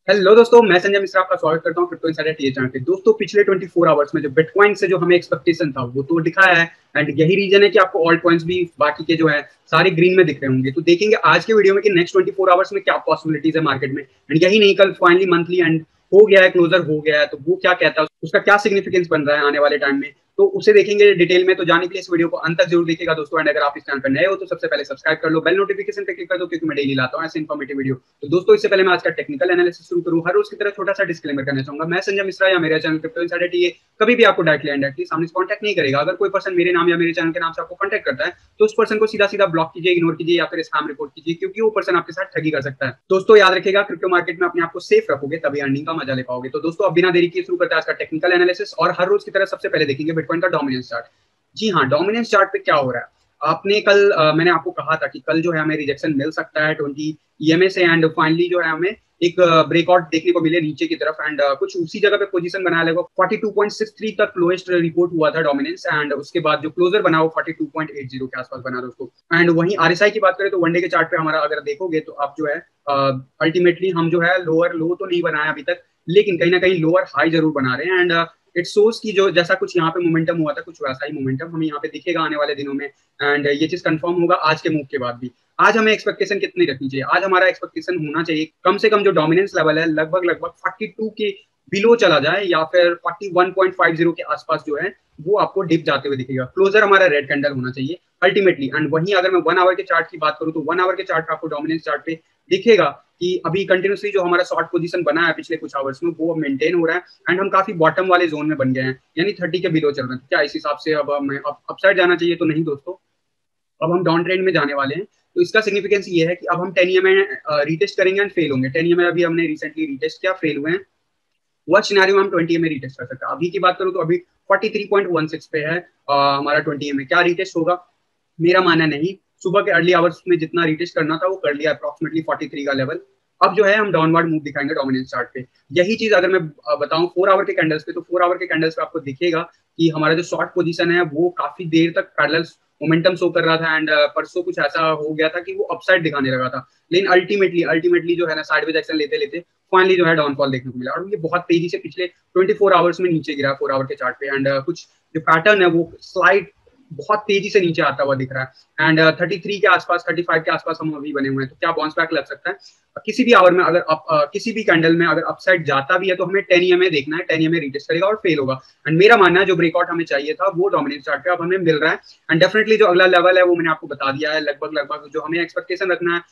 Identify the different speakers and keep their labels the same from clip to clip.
Speaker 1: Hello दोस्तों, मैं संजय मिश्रा आपका स्वागत करता हूं क्रिप्टो इनसाइडर टीए चैनल पे। दोस्तों, पिछले 24 आवर्स में जो बिटकॉइन से जो हमें एक्सपेक्टेशन था वो तो दिखाया है। एंड यही रीजन है कि आपको ऑल्ट कॉइन्स भी बाकी के जो है सारे ग्रीन में दिख रहे होंगे। तो देखेंगे आज के वीडियो में कि नेक्स्ट 24 आवर्स में क्या पॉसिबिलिटीज है मार्केट में। एंड यही नहीं, कल फाइनली मंथली एंड हो गया है, क्लोजर हो गया है, तो वो क्या कहता है, उसका क्या सिग्निफिकेंस बन रहा है आने वाले टाइम में, तो उसे देखेंगे डिटेल में। तो जाने के लिए इस वीडियो को अंत तक जरूर देखिएगा दोस्तों। एंड अगर आप इस चैनल पर नए हो तो सबसे पहले सब्सक्राइब कर लो, बेल नोटिफिकेशन पे क्लिक कर दो, क्योंकि मैं डेली लाता हूं ऐसे इन्फॉर्मेटिव वीडियो। तो दोस्तों, इससे पहले मैं आज का टेक्निकल एनालिसिस शुरू करूं, हर रोज की तरह छोटा सा डिस्क्लेमर करना चाहूंगा। मैं संजय मिश्रा या मेरे चैनल क्रिप्टो इनसाइडर टीए कभी भी आपको डायरेक्टली इनडायरेक्टली सामने से कॉन्टैक्ट नहीं करेगा। अगर कोई पर्सन मेरे नाम या मेरे चैनल के नाम से आपको कॉन्टैक्ट करता है तो उस पर्सन को सीधा सीधा ब्लॉक कीजिए, इग्नोर कीजिए या फिर स्पैम रिपोर्ट कीजिए, क्योंकि वो पर्सन आपके साथ ठगी कर सकता है। दोस्तों याद रखिएगा, क्रिप्टो मार्केट में अपने आप को सेफ रखोगे तभी अर्निंग का मजा ले पाओगे। तो दोस्तों, अब बिना देरी किए शुरू करते हैं आज का टेक्निकल एनालिसिस। और हर रोज की तरह सबसे पहले देखेंगे बिटकॉइन का डोमिनेंस चार्ट। जी हाँ, डोमिनेंस चार्ट पे क्या हो रहा है। आपने कल मैंने आपको कहा था कि कल जो है हमें रिजेक्शन मिल सकता है 20 ईएमए से। एंड फाइनली जो है हमें एक ब्रेकआउट देखने को मिले नीचे की तरफ। एंड कुछ उसी जगह पे पोजीशन बनाया लगभग 42.63 तक लोएस्ट रिपोर्ट हुआ था डोमिनेंस। एंड उसके बाद जो क्लोजर बना वो 42.80 के आसपास बना दोस्तों। एंड वहीं आरएसआई की बात करें तो वनडे के चार्ट पे हमारा अगर देखोगे तो आप जो है अल्टीमेटली हम जो है लोअर लो तो नहीं बनाया अभी तक, लेकिन कहीं ना कहीं लोअर हाई जरूर बना रहे हैं। एंड इट शोज की जो जैसा कुछ यहाँ पे मोमेंटम हुआ था, कुछ वैसा ही मोमेंटम हमें यहाँ पे दिखेगा आने वाले दिनों में। एंड ये चीज कंफर्म होगा आज के मूव के बाद भी। आज हमें एक्सपेक्टेशन कितनी रखनी चाहिए? आज हमारा एक्सपेक्टेशन होना चाहिए कम से कम जो डोमिनेंस लेवल है लगभग लगभग 42 के बिलो चला जाए, या फिर 41.50 के आसपास जो है वो आपको डिप जाते हुए दिखेगा। क्लोजर हमारा रेड कैंडल होना चाहिए अल्टीमेटली। एंड वहीं अगर मैं 1 आवर के चार्ट की बात करूं तो 1 आवर के चार्ट आपको डोमिनेंस चार्ट पे दिखेगा कि अभी कंटिन्यूसली जो हमारा शॉर्ट पोजीशन बना है पिछले कुछ आवर्स में वो मेंटेन हो रहा है। एंड हम काफी बॉटम वाले जोन में बन गए हैं, यानी 30 के बिलो चल रहे हैं। क्या इस हिसाब से अब हमें अपसाइड जाना चाहिए? तो नहीं दोस्तों, अब हम डाउन ट्रेंड में जाने वाले हैं। तो इसका सिग्निफिकेंस ये है कि अब हम 10 में रीटेस्ट करेंगे एंड फेल होंगे। 10 में अभी हमने रिसेंटली रीटेस्ट किया, फेल हुए हैं। वह सिनेरियो में हम 20 में रीटेस्ट कर सकते हैं। अभी की बात करूं तो अभी 43.16 पे है हमारा 20 में। क्या रीटेस्ट होगा? मेरा मानना नहीं। सुबह के अर्ली आवर्स में जितना रीटेस्ट करना था वो कर लिया, अप्रोक्सीमेटली 43 का लेवल। अब जो है हम डाउनवर्ड मूव दिखाएंगे डोमिनेंस चार्ट पे। यही चीज अगर मैं बताऊं 4 आवर के कैंडल्स पे, तो 4 आवर के कैंडल्स पे आपको दिखेगा कि हमारा जो शॉर्ट पोजीशन है वो काफी देर तक पैरेलल मोमेंटम शो कर रहा था। एंड परसों कुछ ऐसा हो गया था कि वो अपसाइड दिखाने लगा था, लेकिन अल्टीमेटली जो है ना साइडवेज एक्शन लेते लेते फाइनली जो है डाउनफॉल देखने को मिला। और ये बहुत तेजी से पिछले 24 आवर्स में नीचे गिरा 4 आवर के चार्ट पे। एंड कुछ जो पैटर्न है वो स्लाइड बहुत तेजी से नीचे आता हुआ दिख रहा है। एंड 33 के आसपास 35 के आसपास हम अभी बने हुए हैं। तो क्या बाउंस बैक लग सकता है किसी भी आवर में? अगर किसी भी कैंडल में अगर अपसाइड जाता भी है तो हमें 10 ईएमए देखना है। 10 ईएमए रीटेस्ट करेगा और फेल होगा। एंड मेरा मानना है जो ब्रेकआउट हमें चाहिए था वो डोमिनेंस चार्ट पे अब हमें मिल रहा है। एंड डेफिनेटली जो अगला लेवल है वो मैंने आपको बता दिया है। लगभग लगभग जो हमें एक्सपेक्टेशन रखना है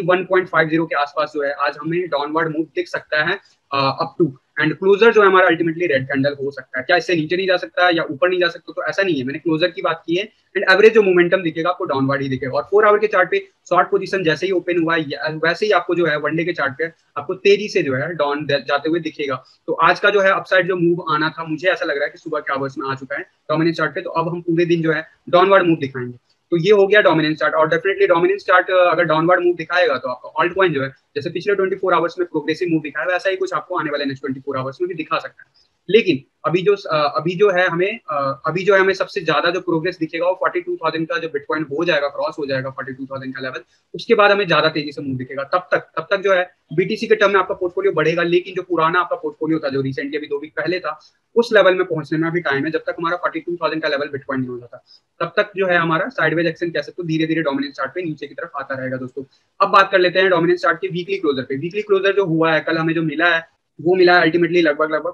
Speaker 1: 41.50 के आसपास जो है आज हमें डाउनवर्ड मूव दिख सकता है अप टू। एंड क्लोजर जो है हमारा अल्टीमेटली रेड कैंडल हो सकता है। क्या इससे नीचे नहीं जा सकता है या ऊपर नहीं जा सकता? तो ऐसा नहीं है, मैंने क्लोजर की बात की है। एंड एवरेज जो मोमेंटम दिखेगा आपको डाउनवर्ड ही दिखेगा। और 4 आवर के चार्ट पे शॉर्ट पोजीशन जैसे ही ओपन हुआ है वैसे ही आपको जो है वनडे के चार्ट पे आपको तेजी से जो है डाउन जाते हुए दिखेगा। तो आज का जो है अपसाइड जो मूव आना था, मुझे ऐसा लग रहा है कि सुबह के आवर्स में आ चुका है डोमिनेंस चार्ट पे। तो अब हम पूरे दिन जो है डाउनवर्ड मूव दिखाएंगे। तो ये हो गया डोमिनेंस चार्ट। और डेफिनेटली डोमिनेंस चार्ट अगर डाउनवर्ड मूव दिखाएगा तो आपका ऑल्ट कॉइन जो है जैसे पिछले 24 आवर्स में प्रोग्रेसिव मूव दिखाया वैसा ही कुछ आपको आने वाले नेक्स्ट 24 आवर्स में भी दिखा सकता है। लेकिन अभी जो है हमें सबसे ज्यादा जो प्रोग्रेस दिखेगा वो 42,000 का जो बिटकॉइन हो जाएगा, क्रॉस हो जाएगा 42,000 का लेवल। उसके बाद हमें ज्यादा तेजी से मूव दिखेगा। तब तक जो है बीटीसी के टर्म में आपका पोर्टफोलियो बढ़ेगा, लेकिन जो पुराना आपका पोर्टफोलियो था जो रिसेंटली अभी 2 वीक पहले था उस लेवल में पहुंचने में अभी टाइम है। जब तक हमारा 42,000 का लेवल बिटकॉइन नहीं हो जाता तब तक जो है हमारा साइडवेज एक्शन कह सकते हो धीरे धीरे डोमिनेंस चार्ट पे नीचे की तरफ आता रहेगा दोस्तों। अब बात कर लेते हैं डोमिनेंस चार्ट के वीकली क्लोजर पे। वीकली क्लोजर जो हुआ है कल हमें जो मिला है वो मिला है अल्टीमेटली लगभग लगभग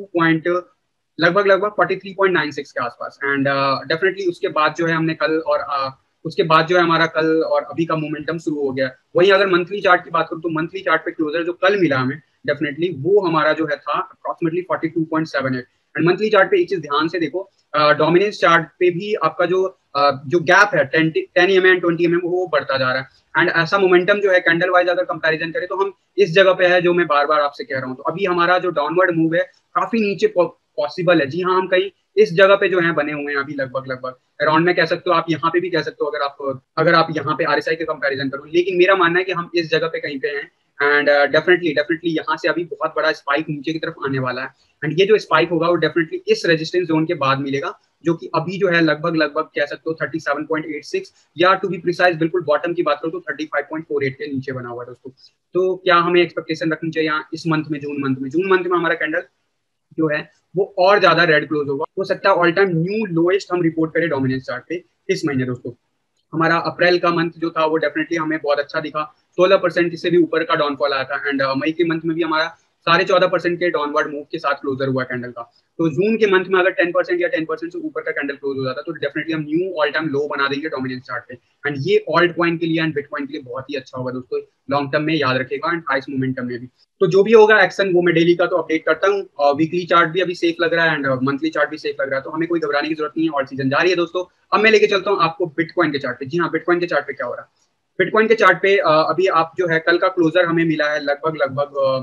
Speaker 1: 43.96 के आसपास। एंड डेफिनेटली उसके बाद जो है हमने कल और उसके बाद जो है हमारा कल और अभी का मोमेंटम शुरू हो गया। वहीं अगर मंथली चार्ट की बात करूं तो मंथली चार्ट पे क्लोजर जो कल मिला हमें डेफिनेटली वो हमारा जो है था अप्रोक्सीमेटली 42.78। एंड मंथली चार्ट पे एक चीज ध्यान से देखो, डोमिनेंस चार्ट पे भी आपका जो गैप है 10 एम एंड 20 एम वो बढ़ता जा रहा है। एंड ऐसा मोमेंटम जो है कैंडल वाइज अगर कंपैरिजन करें तो हम इस जगह पे है जो मैं बार बार आपसे कह रहा हूँ। तो अभी हमारा जो डाउनवर्ड मूव है काफी नीचे पॉसिबल है। जी हाँ, हम कहीं इस जगह पे जो है बने हुए हैं अभी लगभग लगभग अराउंड में कह सकते हो, आप यहाँ पे भी कह सकते हो अगर आप यहाँ पे आरएसआई के कंपैरिजन करो। लेकिन मेरा मानना है कि हम इस जगह पे कहीं पे हैं। एंड डेफिनेटली यहाँ से अभी बहुत बड़ा स्पाइक नीचे की तरफ आने वाला है। एंड ये जो स्पाइक होगा वो डेफिनेटली इस रेजिस्टेंस जोन के बाद मिलेगा जो कि अभी जो है लगभग लगभग कह सकते हो 37.86 या टू बी प्रिसाइज बिल्कुल बॉटम की बात करो तो 35.48 के नीचे बना हुआ है दोस्तों। तो क्या हमें एक्सपेक्टेशन रखनी चाहिए यहाँ इस मंथ में, जून मंथ में हमारा कैंडल जो है वो और ज्यादा रेड क्लोज होगा, हो सकता है ऑल टाइम न्यू लोएस्ट हम रिपोर्ट करें डोमिनेंस चार्ट पे इस महीने दोस्तों। हमारा अप्रैल का मंथ जो था वो डेफिनेटली हमें बहुत अच्छा दिखा, 16% से भी ऊपर का डाउनफॉल आया था। एंड मई के मंथ में भी हमारा 14.5% के डाउनवर्ड मूव के साथ क्लोजर हुआ कैंडल का। तो जून के मंथ में अगर 10% या 10% से ऊपर का कैंडल क्लोज हो जाता तो डेफिनेटली हम न्यू ऑल टाइम लो बना देंगे डोमिनेंस चार्ट पे। एंड ये ऑल्ट कॉइन के लिए एंड बिटकॉइन के लिए बहुत ही अच्छा होगा दोस्तों, लॉन्ग टर्म में याद रखेगा एंड हाइस्ट मोमेंटम में भी। तो जो भी होगा एक्शन वो मैं डेली का तो अपडेट करता हूँ, और वीकली चार्ट भी अभी सेफ लग रहा है एंड मंथली चार्ट भी सेफ लग रहा है, तो हमें कोई घबराने की जरूरत नहीं है, और सीजन जारी है दोस्तों। अब मैं लेके चलता हूँ आपको बिटकॉइन के चार्ट पे। जी हाँ, बिटकॉइन के चार्ट पे क्या हो रहा है। बिटकॉइन के चार्ट पे अभी आप जो है कल का क्लोजर हमें मिला है लगभग लगभग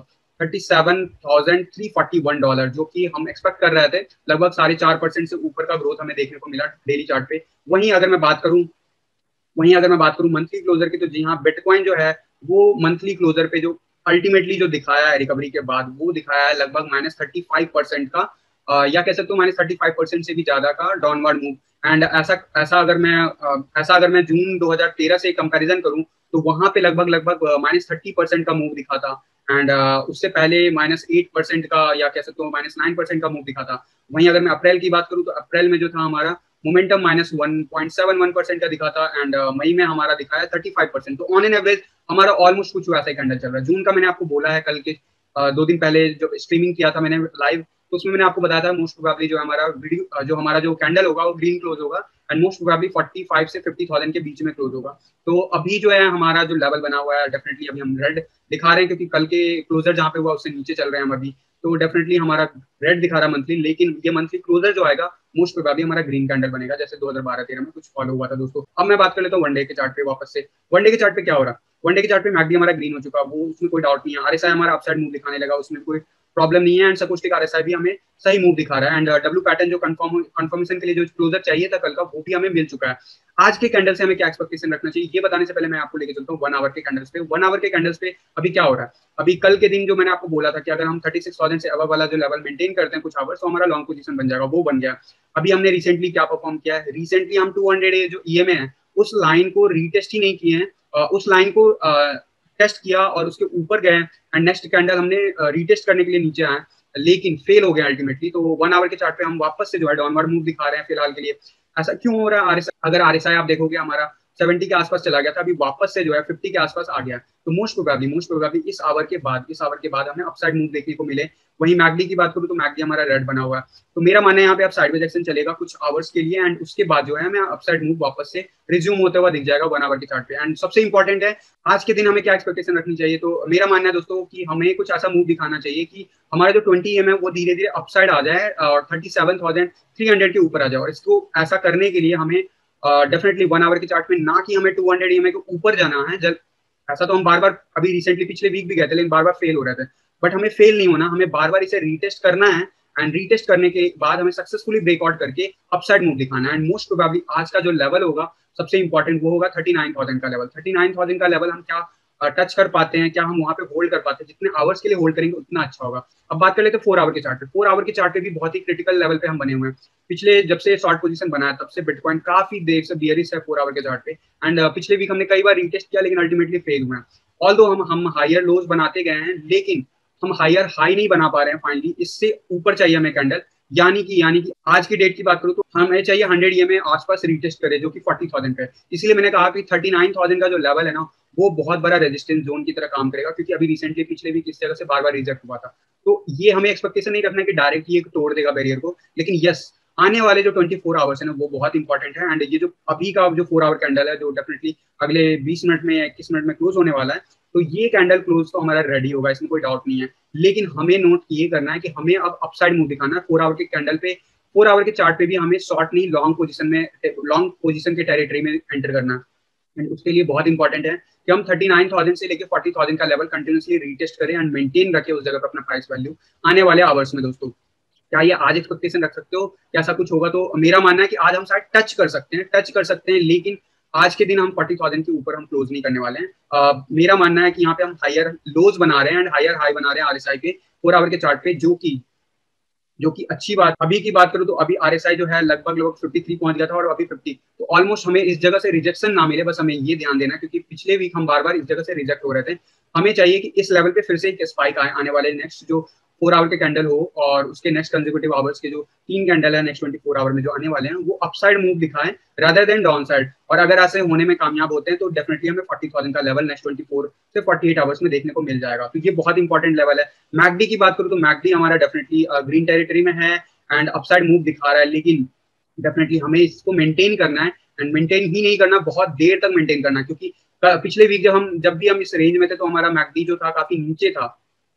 Speaker 1: $37,341, जो कि हम एक्सपेक्ट कर रहे थे लगभग 4.5% से ऊपर का ग्रोथ हमें देखने को मिला डेली चार्ट पे। वहीं अगर मैं बात करूं मंथली क्लोजर की, तो जी हाँ बिटकॉइन जो है वो मंथली क्लोजर पे जो अल्टीमेटली जो दिखाया है रिकवरी के बाद, वो दिखाया है लगभग -35% का, या कह सकते हो -35% से भी ज्यादा का डाउनवर्ड मूव। एंड ऐसा अगर मैं जून 2013 से कंपैरिजन करूं तो वहां पे लगभग लगभग -30% का मूव दिखा था। एंड उससे पहले -8% का या कह सकते हो -9% का मूव दिखा था। वहीं अगर मैं अप्रैल की बात करूं तो अप्रैल में जो था हमारा मोमेंटम -1.71% का दिखा था। एंड मई में हमारा दिखाया 35%। तो ऑन एन एवरेज हमारा ऑलमोस्ट कुछ वैसा ही कैंडल चल रहा है। जून का मैंने आपको बोला है कल के 2 दिन पहले जो स्ट्रीमिंग किया था मैंने लाइव, तो उसमें मैंने आपको बताया था मोस्ट प्रोबेबली जो हमारा वीडियो जो हमारा जो कैंडल होगा वो ग्रीन क्लोज होगा एंड मोस्ट प्रोबेबली 45 से 50,000 के बीच में क्लोज होगा। तो अभी जो है हमारा जो लेवल बना हुआ है डेफिनेटली अभी हम रेड दिखा रहे हैं, क्योंकि कल के क्लोजर जहाँ पे हुआ उससे नीचे चल रहे हैं हम अभी। तो डेफिनेटली हमारा रेड दिखा रहा है मंथली, लेकिन ये मंथली क्लोजर जो आएगा मोस्ट प्रोबेबली हमारा ग्रीन कैंडल बनेगा, जैसे 2012-13 में कुछ फॉलो हुआ था दोस्तों। अब मैं बात कर लेता हूँ वनडे के चार्ट पे वापस से। वनडे के चार्ट पे क्या हो रहा है, वनडे के चार्ट पे मैकडी हमारा ग्रीन हो चुका, वो उसमें कोई डाउट नहीं है। आरएसआई हमारा अपसाइड मूव दिखाने लगा, उसमें कोई प्रॉब्लम नहीं है। एंड सपोस्टिक आरएसआई भी हमें सही मूव दिखा रहा है। एंड डब्ल्यू पैटर्न जो कंफर्मेशन के लिए जो क्लोजर चाहिए था कल का, वो भी हमें मिल चुका है। आज के कैंडल से हमें क्या एक्सपेक्टेशन रखना चाहिए ये बताने से पहले मैं आपको लेके चलता हूँ 1 आवर के कैंडल्स पे। 1 आवर के कैंडल्स पे अभी क्या हो रहा है। अभी कल के दिन जो मैंने आपको बोला था कि अगर हम 36,000 से अबव वाला जो लेवल मेंटेन करते हैं कुछ आवर्स, तो हमारा लॉन्ग पोजीशन बन जाएगा, वो बन गया। अभी हमने रिसेंटली क्या परफॉर्म किया है, रिसेंटली हम 200 जो ईएमए है उस लाइन को रीटेस्ट ही नहीं किए हैं, उस लाइन को टेस्ट किया और उसके ऊपर गए एंड नेक्स्ट कैंडल हमने रीटेस्ट करने के लिए नीचे आए, लेकिन फेल हो गया अल्टीमेटली। तो 1 आवर के चार्ट पे हम वापस से जो है डाउनवर्ड मूव दिखा रहे हैं फिलहाल के लिए। ऐसा क्यों हो रहा है। अगर आरएसआई आप देखोगे हमारा 70 के आसपास चला गया था, अभी वापस से जो है 50 के आसपास आ गया। तो मोस्ट प्रोबेबली इस आवर के बाद हमें अपसाइड मूव देखने को मिले। वहीं मैकडी की बात करूं तो मैकडी हमारा रेड बना हुआ है, तो मेरा मानना है यहाँ पे अब साइडवेज एक्शन चलेगा कुछ आवर्स के लिए एंड उसके बाद जो है हमें अपसाइड मूव वापस से रिज्यूम होता हुआ दिख जाएगा 1 आवर के चार्ट पे। एंड सबसे इंपॉर्टेंट है आज के दिन हमें क्या एक्सपेक्टेशन रखनी चाहिए। तो मेरा मानना है दोस्तों कि हमें कुछ ऐसा मूव दिखाना चाहिए कि हमारा जो 20 एम है वो धीरे धीरे अपसाइड आ जाए और 37,300 के ऊपर आ जाए। और इसको ऐसा करने के लिए हमें डेफिनेटली 1 आवर के चार्ट में ना कि हमें 200 ईएमए के ऊपर जाना है। जब ऐसा तो हम बार बार अभी रिसेंटली पिछले वीक भी गए थे, लेकिन बार बार फेल हो रहे थे। बट हमें फेल नहीं होना, हमें बार बार इसे रीटेस्ट करना है एंड रीटेस्ट करने के बाद हमें सक्सेसफुली ब्रेकआउट करके अपसाइड मूव दिखाना है। एंड मोस्ट प्रोबेबली आज का जो लेवल होगा सबसे इंपॉर्टेंट वो होगा 39,000 का लेवल। 39,000 का लेवल हम क्या टच कर पाते हैं, क्या हम वहां पे होल्ड कर पाते हैं, जितने आवर्स के लिए होल्ड करेंगे उतना अच्छा होगा। अब बात कर लेते हैं 4 आवर के चार्ट पे। 4 आवर के चार्ट पे भी बहुत ही क्रिटिकल लेवल पे हम बने हुए हैं। पिछले जब से शॉर्ट पोजीशन बनाया तब से बिटकॉइन काफी देर से बियरिश है 4 आवर के चार्ट पे। एंड पिछले वीक हमने कई बार रीटेस्ट किया लेकिन अल्टीमेटली फेल हुए हैं। ऑल्दो हम हायर लोज बनाते गए हैं, लेकिन हम हायर हाई नहीं बना पा रहे हैं। फाइनली इससे ऊपर चाहिए हमें कैंडल, यानी कि आज की डेट की बात करूं तो हमें चाहिए 100 ईएमए आसपास रीटेस्ट करे, जो कि 40,000 पे है। इसीलिए मैंने कहा कि 39,000 का जो लेवल है ना वो बहुत बड़ा रेजिस्टेंस जोन की तरह काम करेगा, क्योंकि अभी रिसेंटली पिछले भी इस जगह से बार बार रिजेक्ट हुआ था। तो ये हमें एक्सपेक्टेशन नहीं रखना कि डायरेक्ट ये तोड़ देगा बैरियर को, लेकिन यस आने वाले जो 24 आवर्स है ना वो बहुत इंपॉर्टेंट है। एंड ये जो अभी का जो 4 आवर कैंडल है जो डेफिनेटली अगले 20 मिनट में या 21 मिनट में क्लोज होने वाला है, तो ये कैंडल क्लोज तो हमारा रेडी होगा, इसमें कोई डाउट नहीं है। लेकिन हमें नोट ये करना है कि हमें अब अपसाइड मूव दिखाना है 4 आवर के कैंडल पे। 4 आवर के चार्ट पे भी हमें शॉर्ट नहीं लॉन्ग पोजीशन के टेरिटरी में एंटर करना है। एंड उसके लिए बहुत इंपॉर्टेंट है कि हम 39,000 से लेकर 40,000 का लेवल कंटिन्यूसली रीटेस्ट करें एंड मेंटेन रखें उस जगह पर अपना प्राइस वैल्यू आने वाले आवर्स में। दोस्तों क्या ये आज एक्सपेक्टेशन रख सकते हो कि ऐसा कुछ होगा, तो मेरा मानना है कि आज हम शायद टच कर सकते हैं, लेकिन आज के दिन हम 40,000 के ऊपर हम क्लोज नहीं करने वाले हैं। मेरा मानना है कि यहाँ पे हम हायर लोज बना रहे हैं एंड हायर हाई बना रहे हैं आरएसआई पे 4 आवर के चार्ट पे, जो कि जो कि अच्छी बात। अभी की बात करूं तो अभी आरएसआई जो है लगभग लगभग 53 पहुंच गया था और अभी 50, तो ऑलमोस्ट हमें इस जगह से रिजेक्शन ना मिले, बस हमें ये ध्यान देना है, क्योंकि पिछले वीक हम बार बार इस जगह से रिजेक्ट हो रहे थे। हमें चाहिए कि इस लेवल पे फिर से एक स्पाइक आए आने वाले नेक्स्ट जो 4 आवर के कैंडल हो, और उसके नेक्स्ट कंसेक्यूटिव आवर्स के जो 3 कैंडल है नेक्स्ट 24 आवर में जो आने वाले हैं, वो अपसाइड मूव दिखाएं रादर देन डाउन साइड। और अगर ऐसे होने में कामयाब होते हैं तो डेफिनेटली हमें 40,000 का लेवल नेक्स्ट 24 से 48 आवर्स में देखने को मिल जाएगा। तो ये बहुत इंपॉर्टेंट लेवल है। मैकडी की बात करूं तो मैकडी हमारा डेफिनेटली ग्रीन टेरिटरी में है एंड अपसाइड मूव दिखा रहा है, लेकिन डेफिनेटली हमें इसको मेंटेन करना है, एंड मेंटेन ही नहीं करना, बहुत देर तक मेंटेन करना है, क्योंकि पिछले वीक जब भी हम इस रेंज में थे तो हमारा मैकडी जो था काफी नीचे था,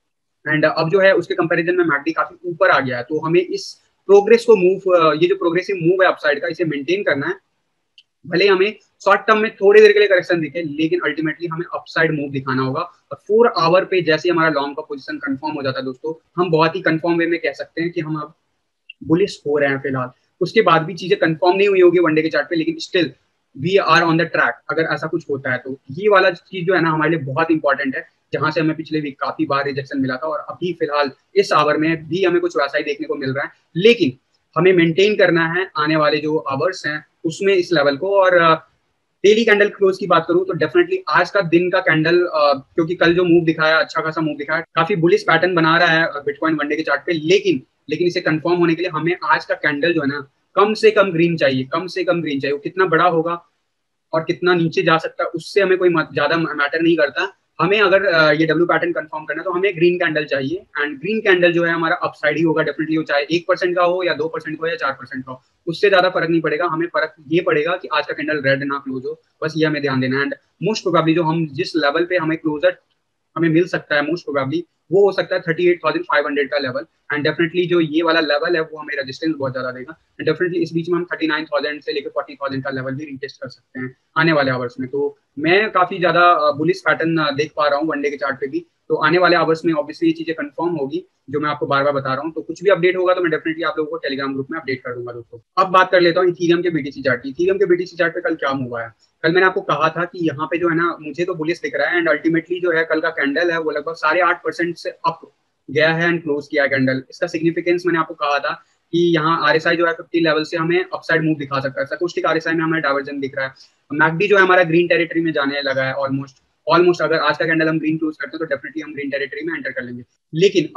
Speaker 1: एंड अब जो है उसके कंपैरिजन में मैकडी काफी ऊपर आ गया है। तो हमें इस प्रोग्रेस को ये जो प्रोग्रेसिव मूव है अपसाइड का, इसे मेंटेन करना है। भले हमें शॉर्ट टर्म में थोड़ी देर के लिए करेक्शन दिखे, लेकिन अल्टीमेटली हमें अपसाइड मूव दिखाना होगा। और 4 आवर पे जैसे हमारा लॉन्ग का पोजीशन कंफर्म हो जाता है दोस्तों, हम बहुत ही कंफर्म वे में कह सकते हैं कि हम अब बुलिश हो रहे हैं फिलहाल। उसके बाद भी चीजें कंफर्म नहीं हुई होगी वनडे के चार्ट पे, लेकिन still we are on the track अगर ऐसा कुछ होता है तो। ये वाला चीज जो है ना हमारे लिए बहुत इंपॉर्टेंट है, जहां से हमें पिछले वीक काफी बार रिजेक्शन मिला था, और अभी फिलहाल इस आवर में भी हमें कुछ वैसा ही देखने को मिल रहा है। लेकिन हमें मेंटेन करना है आने वाले जो आवर्स हैं उसमें इस लेवल को। और डेली कैंडल क्लोज की बात करूं तो डेफिनेटली आज का दिन का कैंडल, क्योंकि कल जो मूव दिखाया अच्छा खासा मूव दिखाया, काफी बुलिश पैटर्न बना रहा है बिटकॉइन वनडे के चार्ट पे, लेकिन इसे कंफर्म होने के लिए हमें आज का कैंडल जो है ना कम से कम ग्रीन चाहिए, कम से कम ग्रीन चाहिए। वो कितना बड़ा होगा और कितना नीचे जा सकता है उससे हमें कोई ज्यादा मैटर नहीं करता। हमें अगर ये डब्ल्यू पैटर्न कंफर्म करना है तो हमें ग्रीन कैंडल चाहिए, एंड ग्रीन कैंडल जो है हमारा अपसाइड ही होगा डेफिनेटली, हो चाहे 1% का हो या 2% का हो या 4% का हो, उससे ज्यादा फर्क नहीं पड़ेगा। हमें फर्क ये पड़ेगा कि आज का कैंडल रेड ना क्लोज हो, बस ये हमें ध्यान देना है। एंड मोस्ट प्रोबेबली जो हम जिस लेवल पे हमें क्लोजर हमें मिल सकता है, मोस्ट प्रोबेबली वो हो सकता है 38,500 का लेवल। एंड डेफिनेटली जो ये वाला लेवल है वो हमें रेजिस्टेंस बहुत ज्यादा देगा, एंड डेफिनेटली इस बीच में हम 39,000 से लेकर 40,000 का लेवल भी रीटेस्ट कर सकते हैं आने वाले आवर्स में। तो मैं काफी ज्यादा बुलिश पैटर्न देख पा रहा हूँ वनडे के चार्ट पे भी। तो आने वाले आवर्स में ऑब्वियसली ये चीजें कंफर्म होगी जो मैं आपको बार बार बता रहा हूँ। तो कुछ भी अपडेट होगा तो मैं डेफिनेटली आप लोगों को टेलीग्राम ग्रुप में अपडेट कर दूंगा दोस्तों। अब बात कर लेता हूँ इथीरियम के बीटीसी चार्ट की। इथीरियम के बीटीसी चार्ट पे कल क्या हुआ है? कल मैंने आपको कहा था कि यहाँ पे जो है ना मुझे तो बुलिश दिख रहा है, एंड अल्टीमेटली जो है कल का कैंडल है वो लगभग 8.5% से अप गया है एंड क्लोज किया है कैंडल। इसका सिग्निफिकेंस मैंने आपको कहा था कि यहाँ आरएसआई जो है 50 लेवल से हमें अपसाइड मूव दिखा सकता है। सकोस्टिक आरएसआई में हमें डाइवर्जन दिख रहा है। मैकडी जो है हमारा ग्रीन टेरिटरी में जाने लगा है ऑलमोस्ट अगर आज का कैंडल हम ग्रीन क्लोज करते हैं तो डेफिनेटली हम ग्रीन टेरिटरी में एंटर कर लेंगे। लेकिन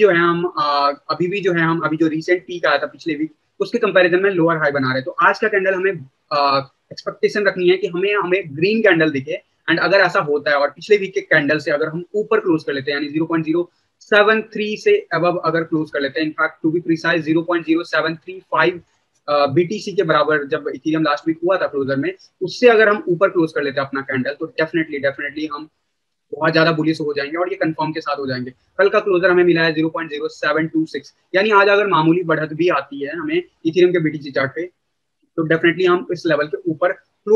Speaker 1: अभी जो रिसेंट पीक आया था पिछले वीक, उसके कंपैरिजन में लोअर हाई बना रहे हैं। तो आज का कैंडल हमें एक्सपेक्टेशन रखनी है कि हमें ग्रीन कैंडल दिखे, एंड अगर ऐसा होता है और पिछले वीक के कैंडल से अगर हम ऊपर क्लोज कर लेते हैं, यानी 0.073 से अबव अगर क्लोज कर लेते हैं, in fact to be precise 0.0735 BTC के बराबर जब इथेरियम लास्ट वीक हुआ था क्लोजर में, उससे अगर हम ऊपर क्लोज कर लेते हैं अपना कैंडल, तो डेफिनेटली हम बहुत ज्यादा बुलिश हो जाएंगे और ये कंफर्म के साथ हो जाएंगे। कल का क्लोजर हमें मिला है 0.0726, यानी आज अगर मामूली बढ़त भी आती है हमें इथेरियम के बीटीसी चार्ट पे, तो डेफिनेटली हम इस लेवल के ऊपर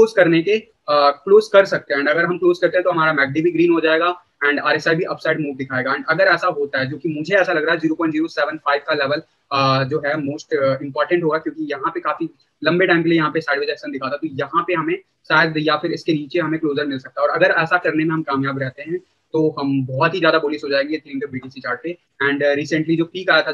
Speaker 1: क्लोज कर सकते हैं। एंड अगर हम क्लोज करते हैं तो हमारा मैकडी भी ग्रीन हो जाएगा एंड आरएसआई भी अपसाइड मूव दिखाएगा। एंड अगर ऐसा होता है, जो कि मुझे ऐसा लग रहा है, 0.075 का लेवल जो है मोस्ट इंपॉर्टेंट होगा, क्योंकि यहाँ पे काफी लंबे टाइम के लिए यहाँ पे साइडवेज एक्शन दिखा था, तो यहाँ पे हमें शायद या फिर इसके नीचे हमें क्लोजर मिल सकता है। और अगर ऐसा करने में हम कामयाब रहते हैं तो हम बहुत ही ज्यादा बुलिश हो जाएंगे इथेरियम के बीटीसी चार्ट पे। एंड रिसेंटली जो पीक आया था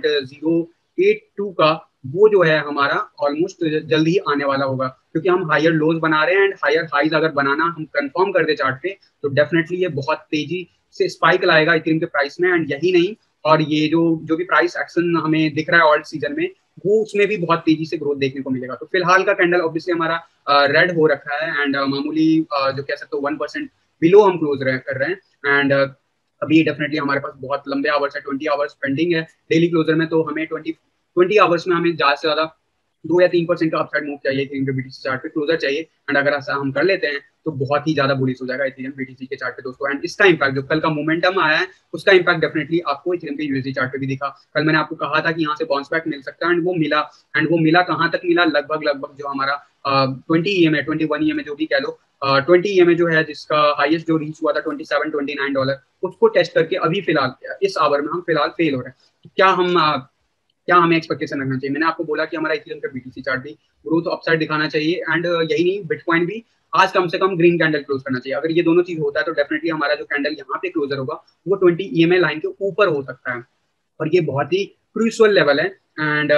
Speaker 1: 0.082 का, वो जो है हमारा ऑलमोस्ट जल्दी ही आने वाला होगा, क्योंकि हम हायर लोज बना रहे हैं एंड हायर हाइज अगर बनाना हम कंफर्म कर दे चार्ट पे, तो डेफिनेटली ये बहुत तेजी से स्पाइक लाएगा इथेरियम के प्राइस में। एंड यही नहीं, और ये जो भी प्राइस एक्शन हमें दिख रहा है ऑल्ट सीजन में, वो उसमें भी बहुत तेजी से ग्रोथ देखने को मिलेगा। तो फिलहाल का कैंडल ऑब्वियसली हमारा रेड हो रखा है एंड मामूली जो कह सकते हो 1% बिलो हम क्लोज कर रहे हैं। एंड अभी डेफिनेटली हमारे पास बहुत लंबे आवर्स है, 20 आवर्स पेंडिंग है डेली क्लोजर में, तो हमें 20 आवर्स में हमें ज्यादा से ज्यादा 2 या 3% का अपसाइड मूव चाहिए इथेरियम के बीटीसी चार्ट पे, क्लोजर चाहिए। एंड अगर ऐसा हम कर लेते हैं तो बहुत ही ज्यादा बुलिश हो जाएगा इथेरियम बीटीसी के चार्ट पे दोस्तों। एंड इसका इंपैक्ट, जो कल का मोमेंटम आया है, उसका इंपैक्ट डेफिनेटली आपको इथेरियम के यूएसडी चार्ट पे भी दिखा। कल मैंने आपको कहा था कि यहाँ से बाउंस बैक मिल सकता है, एंड वो मिला कहाँ तक मिला, लगभग जो हमारा 20 EMA 21 EMA जो भी कह लो, 20 EMA जो है जिसका हाईएस्ट जो रीच हुआ था $27-29, उसको टेस्ट करके अभी फिलहाल इस आवर में हम फिलहाल फेल हो रहे हैं। तो क्या हमें एक्सपेक्टेशन रखना चाहिए? मैंने आपको बोला कि हमारा इथेरियम का बीटीसी चार्ट भी ग्रोथ अपसाइड दिखाना चाहिए, एंड यही नहीं, बिटकॉइन भी आज कम से कम ग्रीन कैंडल क्लोज करना चाहिए। अगर ये दोनों चीज होता है तो डेफिनेटली हमारा जो कैंडल यहाँ पे क्लोजर होगा वो 20 EMA लाइन के ऊपर हो सकता है, और ये बहुत ही क्रूशियल लेवल है एंड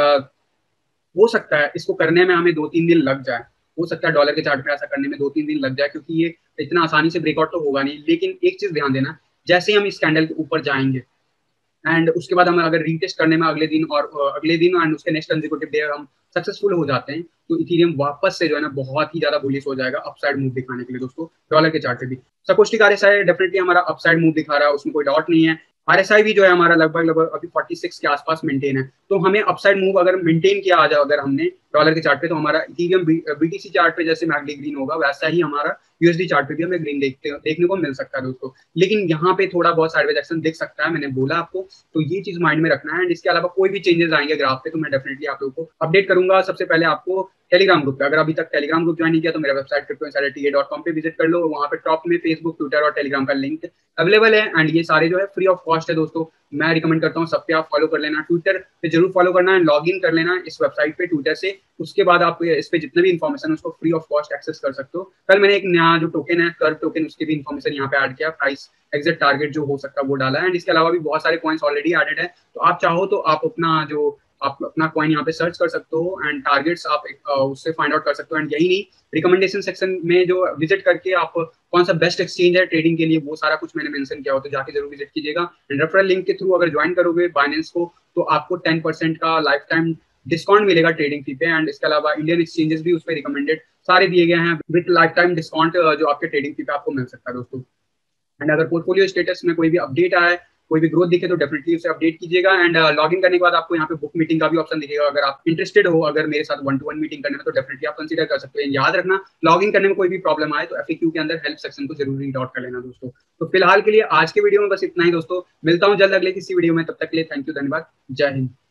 Speaker 1: हो सकता है इसको करने में हमें 2-3 दिन लग जाए। हो सकता है डॉलर के चार्ट पे ऐसा करने में 2-3 दिन लग जाए, क्योंकि ये इतना आसानी से ब्रेकआउट तो होगा नहीं। लेकिन एक चीज ध्यान देना, जैसे ही हम इस कैंडल के ऊपर जाएंगे एंड उसके बाद हम अगर रीटेस्ट करने में अगले दिन एंड उसके नेक्स्ट कंसेक्यूटिव डे हम सक्सेसफुल हो जाते हैं, तो इथेरियम वापस से जो है ना बहुत ही ज्यादा बुलिश हो जाएगा अपसाइड मूव दिखाने के लिए दोस्तों, डॉलर के चार्ट पे भी। सकोस्टिक आरएसआई डेफिनेटली हमारा अपसाइड मूव दिखा रहा है, उसमें कोई डाउट नहीं है। आरएसआई भी जो है हमारा लगभग अभी 46 के आसपास मेंटेन है। तो हमें अपसाइड मूव अगर मेंटेन किया आ जाए अगर हमने डॉलर के चार्ट पे, तो हमारा इथेरियम बीटीसी चार्ट पे जैसे मैगली ग्रीन होगा, वैसा ही हमारा यूएसडी चार्ट पे भी हमें ग्रीन देखने को मिल सकता है दोस्तों। लेकिन यहाँ पे थोड़ा बहुत साइडवेज एक्शन दिख सकता है, मैंने बोला आपको, तो ये चीज माइंड में रखना है। एंड इसके अलावा कोई भी चेंजेस आएंगे ग्राफ पे तो मैं डेफिनेटली आप लोगों को अपडेट करूंगा। सबसे पहले आपको टेलीग्राम ग्रुप पे, अगर अभी तक टेलीग्राम ग्रुप ज्वाइन नहीं किया तो मेरा वेबसाइट CryptoInsiderTA.com पे विजिट कर लो। वहाँ पे टॉप में फेसबुक, ट्विटर और टेलीग्राम का लिंक अवेलेबल है एंड ये सारे जो है फ्री ऑफ कॉस्ट है दोस्तों। मैं रिकमेंड करता हूँ सब पे आप फॉलो कर लेना, ट्विटर पे जरूर फॉलो करना है, लॉग इन कर लेना इस वेबसाइट पे ट्विटर से। उसके बाद आप इस पे जितने भी इन्फॉर्मेशन है उसको फ्री ऑफ कॉस्ट एक्सेस कर सकते हो। कल मैंने एक नया जो टोकन है कर्व टोकन, उसकी भी इन्फॉर्मेशन यहाँ पे ऐड किया, प्राइस एग्जैक्ट टारगेट जो हो सकता है वो डाला है एंड इसके अलावा भी बहुत सारे कॉइन्स ऑलरेडी एडेड है। तो आप चाहो तो आप अपना कॉइन यहाँ पे सर्च कर सकते हो एंड टारगेट्स आप उससे फाइंड आउट कर सकते हो। एंड यही नहीं, रिकमेंडेशन सेक्शन में जो विजिट करके आप कौन सा बेस्ट एक्सचेंज है ट्रेडिंग के लिए, वो सारा कुछ मैंने मेंशन किया हो, तो जाके जरूर विजिट कीजिएगा। एंड रेफरल लिंक के थ्रू अगर ज्वाइन करोगे बाइनेंस को तो आपको 10% का लाइफ टाइम डिस्काउंट मिलेगा ट्रेडिंग फी पे। एंड इसके अलावा इंडियन एक्सचेंजेस भी उस पर रिकमेंडेड सारे दिए गए हैं विद लाइफ टाइम डिस्काउंट, जो आपके ट्रेडिंग फी पे आपको मिल सकता है दोस्तों। एंड अगर पोर्टफोलियो स्टेटस में कोई भी अपडेट आए, कोई भी ग्रोथ दिखे तो डेफिनेटली उसे अपडेट कीजिएगा। एंड लॉग इन करने के बाद आपको यहाँ पे बुक मीटिंग का भी ऑप्शन दिखेगा। अगर आप इंटरेस्टेड हो अगर मेरे साथ 1-to-1 मीटिंग करने में, तो डेफिनेटली आप कंसीडर कर सकते हैं। याद रखना, लॉग इन करने में कोई भी प्रॉब्लम आए तो FAQ के अंदर हेल्प सेक्शन को जरूर रीड आउट कर लेना दोस्तों। तो फिलहाल के लिए आज के वीडियो में बस इतना ही दोस्तों, मिलता हूँ जल्द अगले किसी वीडियो में, तब तक के लिए थैंक यू, धन्यवाद, जय हिंद।